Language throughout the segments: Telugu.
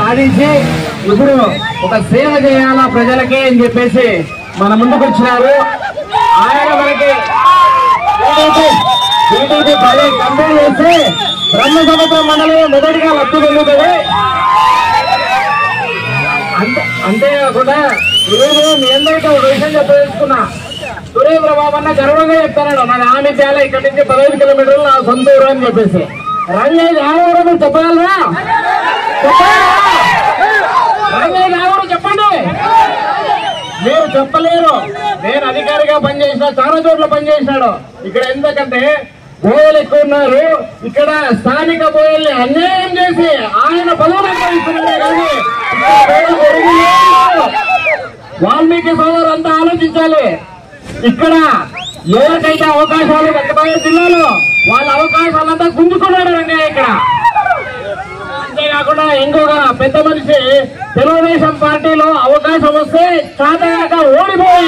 సాధించి ఇప్పుడు ఒక సేవ చేయాలా ప్రజలకే అని చెప్పేసి మన ముందుకు వచ్చినారు. ఆయన మనకి టీడీపీ ప్రాజెక్ట్ కంప్లీట్ చేసి బ్రహ్మసముద్రం మండలంలో మొదటిగా లబ్ధి పొందుతుంది. అంతేకాకుండా ఈరోజు మీ అందరికీ ఒక విషయం చెప్పదలుచుకున్నా. సురేంద్ర బాబు అన్న గర్వంగా చెప్తాడు, నాకు ఆమెత్యాల ఇక్కడి నుంచి 15 కిలోమీటర్లు నా సొంత ఊరు అని చెప్పేసి. రంగేజ్ ఆడవరు మీరు చెప్పగలరా? రంగేజ్ ఆడవరు చెప్పండి. మీరు చెప్పలేరు. నేను అధికారిగా పనిచేసిన చాలా చోట్ల పనిచేసినాడు. ఇక్కడ ఎందుకంటే బోయలు ఎక్కువ ఉన్నారు. ఇక్కడ స్థానిక బోయల్ని అన్యాయం చేసి ఆయన పదవులు అనుభవిస్తున్నాడే కానీ వాల్మీకి సోదరు అంతా ఆలోచించాలి. ఇక్కడ ఎవరికైతే అవకాశాలు వెంకటయ్య జిల్లాలో వాళ్ళ అవకాశాలంతా గుంజుకున్నాడు రంగయ్య ఇక్కడ. అంతేకాకుండా ఇంకొక పెద్ద మనిషి తెలుగుదేశం పార్టీలో అవకాశం వస్తే చాతగాక ఓడిపోయి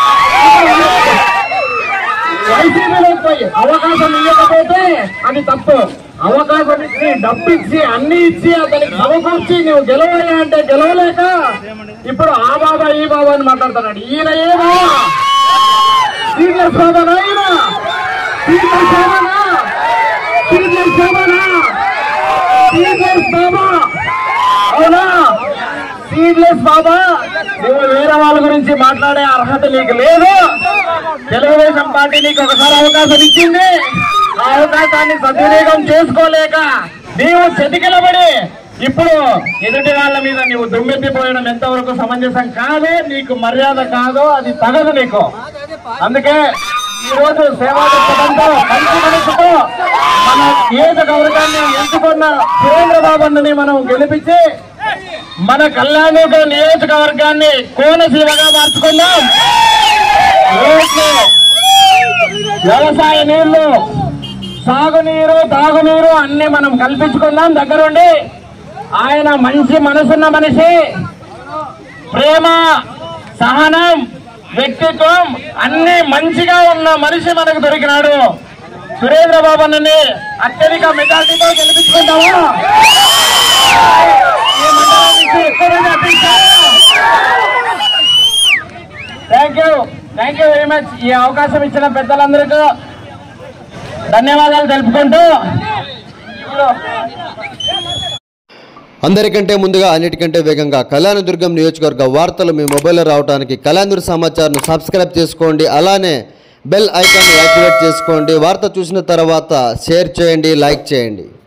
వైసీపీలోకి పోయి అవకాశం ఇవ్వకపోతే అది తప్పు. అవకాశం ఇచ్చి డబ్బు ఇచ్చి అన్ని ఇచ్చి అతనికి సమకూర్చి నువ్వు గెలవలే అంటే గెలవలేక ఇప్పుడు ఆ బాబా ఈ బాబా అని మాట్లాడుతున్నాడు. ఈయన ఏ బాబా? సీనియర్ శోభనా? ఈయన senior Shobhana? Senior Shobhana? Senior Baba అవునా? సీడ్లెస్ బాబా, నువ్వు వేరే వాళ్ళ గురించి మాట్లాడే అర్హత నీకు లేదు. తెలుగుదేశం పార్టీ నీకు ఒకసారి అవకాశం ఇచ్చింది. ఆ అవకాశాన్ని సద్వినియోగం చేసుకోలేక నీవు చెతికిలబడి ఇప్పుడు ఎదుటి వాళ్ళ మీద నీవు దుమ్మెత్తిపోయడం ఎంతవరకు సమంజసం కాదు, నీకు మర్యాద కాదు, అది తగదు నీకు. అందుకే ఈ రోజు సేవా దృక్పథంతో మంచి మనసుతో మన నియోజకవర్గాన్ని ఎంచుకున్న సురేంద్ర బాబుని మనం గెలిపించి మన కళ్యాణదుర్గం నియోజకవర్గాన్ని కోనసీమగా మార్చుకుందాం. వ్యవసాయ నీళ్లు, సాగునీరు, తాగునీరు అన్ని మనం కల్పించుకుందాం దగ్గరుండి. ఆయన మంచి మనసున్న మనిషి, ప్రేమ, సహనం, వ్యక్తిత్వం అన్ని మంచిగా ఉన్న మనిషి మనకు దొరికినాడు. సురేంద్ర బాబుని అత్యధిక మెజార్టీతో గెలిపించుకుంటాము. Thank you very much. ఈ అవకాశం ఇచ్చిన పెద్దలందరికీ ధన్యవాదాలు తెలుపుకుంటూ అందరికంటే ముందుగా అన్నిటికంటే వేగంగా కళ్యాణదుర్గం నియోజకవర్గ వార్తలు మీ మొబైల్లో రావడానికి కళ్యాణదుర్గ సమాచార్ను సబ్స్క్రైబ్ చేసుకోండి. అలానే బెల్ ఐకాన్ యాక్టివేట్ చేసుకోండి. వార్త చూసిన తర్వాత షేర్ చేయండి, లైక్ చేయండి.